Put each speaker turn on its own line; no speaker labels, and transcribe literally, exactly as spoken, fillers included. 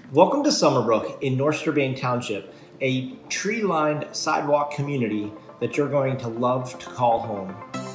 Welcome to Summerbrook in North Strabane Township, a tree-lined sidewalk community that you're going to love to call home.